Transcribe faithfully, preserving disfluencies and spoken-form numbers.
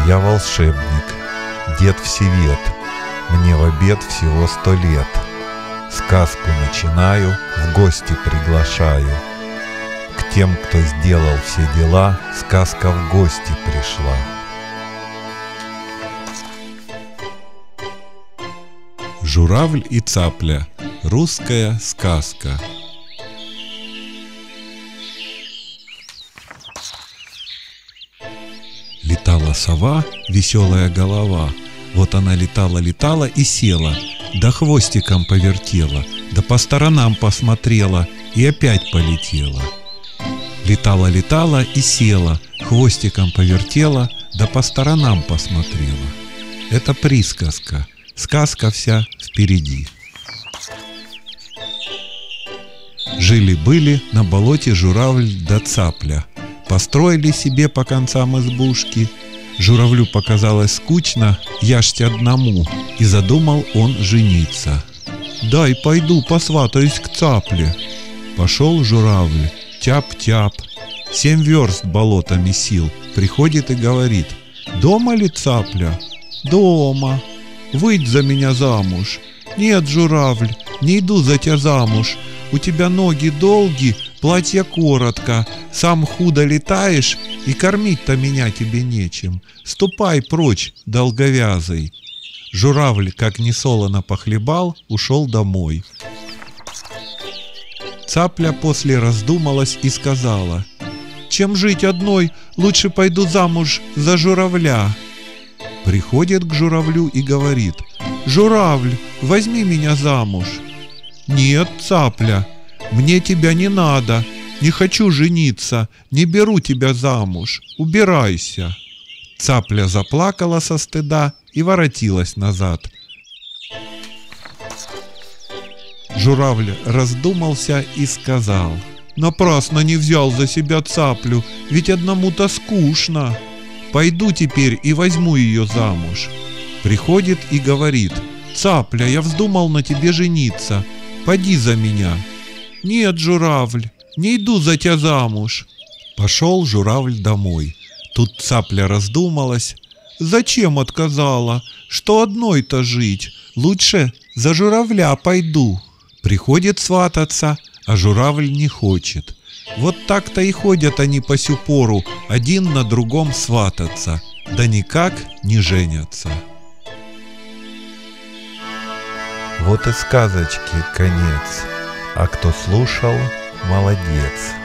Я волшебник, дед Всевет, мне в обед всего сто лет. Сказку начинаю, в гости приглашаю. К тем, кто сделал все дела, сказка в гости пришла. Журавль и цапля. Русская сказка. Летала сова, веселая голова. Вот она летала-летала и села, да хвостиком повертела, да по сторонам посмотрела и опять полетела. Летала-летала и села, хвостиком повертела, да по сторонам посмотрела. Это присказка, сказка вся впереди. Жили-были на болоте журавль да цапля. Построили себе по концам избушки. Журавлю показалось скучно, яшьте одному, и задумал он жениться. «Дай пойду посватаюсь к цапле». Пошел журавль, тяп-тяп, семь верст болотами сил, приходит и говорит: «Дома ли цапля?» «Дома». «Выйдь за меня замуж». «Нет, журавль, не иду за тебя замуж. У тебя ноги долги, платье коротко, сам худо летаешь, и кормить-то меня тебе нечем. Ступай прочь, долговязый». Журавль, как несолоно похлебал, ушел домой. Цапля после раздумалась и сказала: «Чем жить одной, лучше пойду замуж за журавля». Приходит к журавлю и говорит: «Журавль, возьми меня замуж». «Нет, цапля, мне тебя не надо, не хочу жениться, не беру тебя замуж, убирайся». Цапля заплакала со стыда и воротилась назад. Журавль раздумался и сказал: «Напрасно не взял за себя цаплю, ведь одному-то скучно. Пойду теперь и возьму ее замуж». Приходит и говорит: «Цапля, я вздумал на тебе жениться, поди за меня». «Нет, журавль, не иду за тебя замуж». Пошел журавль домой. Тут цапля раздумалась. «Зачем отказала? Что одной-то жить? Лучше за журавля пойду». Приходит свататься, а журавль не хочет. Вот так-то и ходят они по сю пору, один на другом свататься, да никак не женятся. Вот и сказочки конец, а кто слушал, молодец.